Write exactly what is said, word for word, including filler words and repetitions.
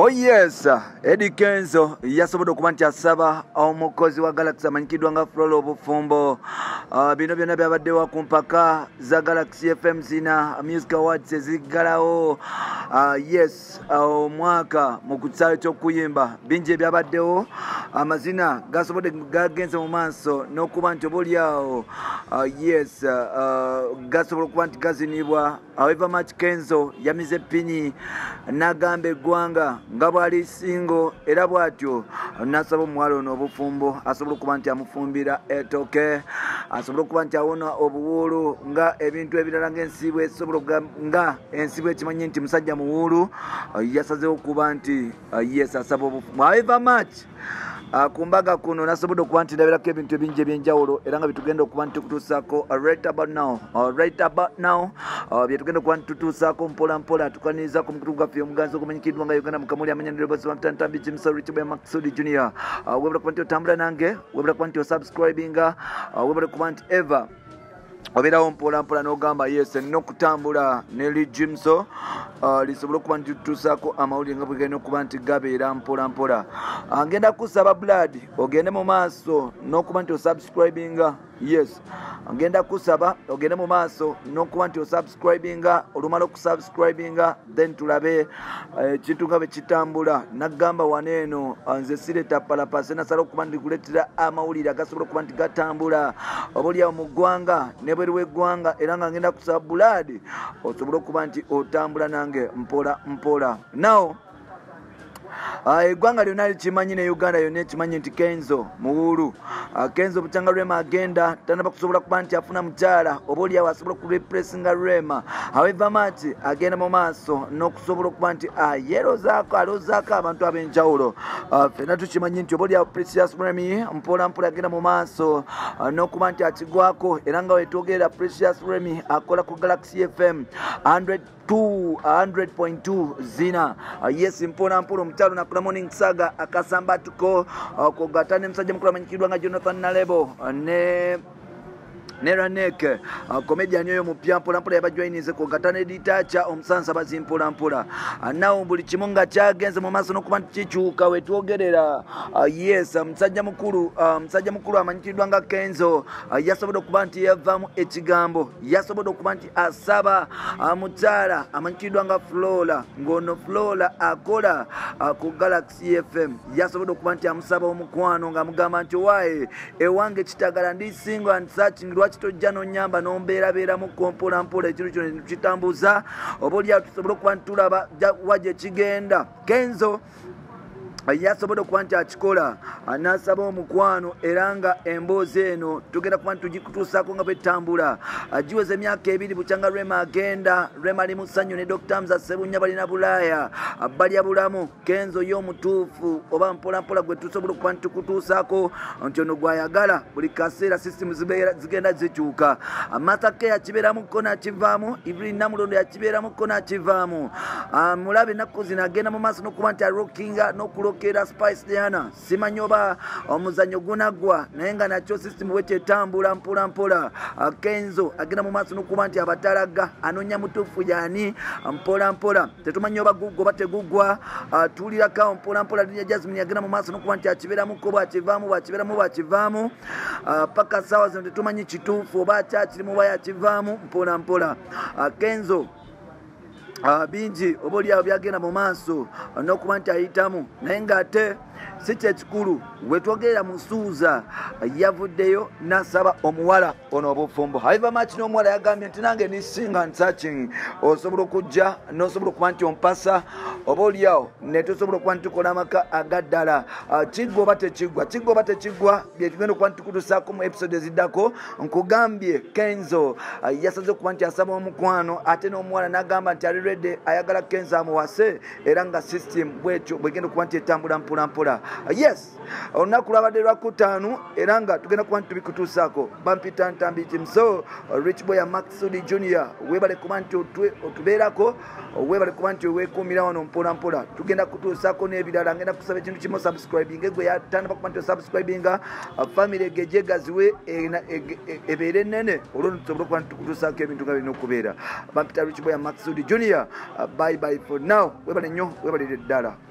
Oh yes, Eddie Kenzo yasobodo okubanti asaba omukozi wa Galaxy amanyikidwa nga Flolo obufumbo uh, bino byonna byabaddewa ku mpaka za Galaxy F M zina Music Awards ezigalawo uh, yes omwaka uh, mu kusalo ky'okuyimba bingi byabaddewo amazina gasobodde gagenze mu maaso n'okuba nti oboolyawo uh, yes uh, gasobola okuba nti gazinibwa. However much Kenzo yamize pini n'agamba eggwanga nga bwali singo era bw'atyo n'asaba omuwala ono obufumbo asobola okuba nti amufumbira etooke, asobola okuba nti awona obuwuulu nga ebintu ebirala ng'ensiibwe esobola nga ensiibwe ekimanye nti musajja muwuulu yasazeewo okuba nti yes asaba obufumbo. However much Uh, kumbaga kuno nasobodo okuba nti ndabirako ebintu ebingi ebyenjawulo era nga bitugenda okuba nti tukutuusaako right about now uh, right about now uh, byetugenda okuba nti tutuusaako mpola mpola tukaniriza ku mukulu gwaffe omuganzi ogumanyikiddwa nga Uganda Mukamuli amanyanire bosi bamutantambi Jimso Rich Boy Maxudi Junior uh, webula kuba nti otambula nange, webula kuba nti osubscribinga, uh, webula kuba nti ever obeerawo mpola mpola n'ogamba yes n'okutambula ne Jimso uh, lisobola okuba nti tutuusaako amawulire nga bwe genda okuba nti gabeera mpola mpola. Uh, ngenda kusaba blood ogende mu maaso n'okuba nti osubscribinga yes ngenda kusaba ogende mu maaso n'okuba nti osubscribinga, olumala okusubscribinga then tulabe ekintu uh, nga bwe kitambula. Nagamba waneeno uh, nze sireta palapase nasala okuba nti kuleetera amawulire agasobola okuba nti gatambula oboolyawo mu ggwanga nebweru w'eggwanga era nga ngenda kusaba blood osobola okuba nti otambula nange mpola mpola. Now eggwanga lyonna likimanyi ne Uganda yonna ekimanyi nti Kenzo muwuulu. Kenzo bukyanga Rema agenda tanaba kusobola kuba nti afuna mukyala oboolyawo asobola kurepressinga Rema. However much agenda mu maaso n'okusobola okuba nti yerozaako aloozaako abantu ab'enjawulo. Ffenna tukimanyi nti oboolyawo Precious Remy mpola mpola agenda mu maaso n'okuba nti akigwako era nga wetwogerera Precious Remy akola ku Galaxy F M one hundred point two zina uh, yes mpola mpola omukyalo nakula morning saga akasambatuko uh, kogatane musajja mukulu amanyikirwa nga Jonathan Nalebo uh, ne Neranek uh, comedian yoyo mupya mpola mpola yabajoinize ko gatane ditacha omusansa bazimpola mpola uh, nawo buli kimu nga kyagenze mu maaso n'okuba nti kikyuka wetwogerera uh, yes musajja mukulu uh, musajja mukulu amanyikirwa nga Kenzo uh, yasobola okuba nti yavaamu ekigambo, yasobola okuba nti asaba uh, mukyala amanyikirwa nga Flora ng'ono Flora akola uh, ku Galaxy F M yasobola okuba nti amusaba omukwano ng'amugamba nti waaye ewange kitagala ndi single and searching kitojja n'onyamba n'ombeerabeera mu kompola mpola ekintu kino kitambuza oboolyawo tusobola okuba nti tulaba wajje kigenda. Kenzo yasobola okuba nti akikola n'asaba omukwano era nga emboozi eno tugenda kuba nti tugikutuusaako nga bwetambula. Giweza emyaka ebiri bukyanga Rema agenda, Rema ali mu ssanyu ne Doctor Hamza Ssebunya balina Bulaaya balya bulamu. Kenzo y'omutuufu oba mpola mpola gwe tusobola okuba nti tukutuusaako nti ono gwayagala buli kaseera system zigenda zikyuka. Martha K yakibeeramuko n'akivaamu, Evelyn Namulondo yakibeeramuko n'akivaamu. Mulabe ennaku zino agenda mu maaso n'okuba nti arockinga n'okulo kera Spice Diana simanyi oba omuzanyo gunagwa naye nga nakyo system bwekyetambula mpola mpola. Kenzo agenda mu maaso n'okuba nti abatalaga anoonya mutuufu yani mpola mpola tetumanyi oba guggwa oba teguggwa. Tuwulirako mpola mpola Linya Jasmine agenda mu maaso n'okuba nti akibeeramuko bwakivaamu bwakibeeramu bwakivaamu paka saawa zino tetumanyi kituufu oba akyakirimu oba yakivaamu mpola mpola. Kenzo Uh, bingi oboolyawo byagenda mu maaso n'okuba nti ayitamu naye ng'ate si kyekikulu wetwogerera mu Suuza yavuddeyo n'asaba omuwala ono obufumbo. However much n'omuwala yagambye nti nange ni sing and searching osobola okujja n'osobola okuba nti ompasa oboolyawo ne tusobola okuba nti tukola amaka agaddala. Uh, kiggwa oba tekiggwa, kiggwa oba tekiggwa bye tugenda okuba nti tukutuusaako mu episode eziddako. Nkugambye Kenzo uh, yasaze okuba nti asaba omukwano ate n'omuwala n'agamba nti ali ready ayagala Kenzo amuwase era nga system bwekyo bwegenda okuba nti etambula mpola mpola. Uh, yes olunaku lwabadde lwakutaano era nga tugenda kuba nti tubikutuusaako. Bampita Ntambi Jimso uh, Rich Boy Maxudi Junior weebale kuba nti otubeerako, weebale kuba nti weekuumira wano mpola mpola. Tugenda kutuusaako n'ebirala. Ngenda kusaba ekintu kimu subscribing gwe yatandaba kuba nti osubscribinga uh, family egejegaziwe ebeere ennene olwo tusobola okuba nti tukutuusaako ebintu nga birina okubeera. Bampita Rich Boy Maxudi Junior uh, bye bye for now. Weebale nnyo weebalire ddala.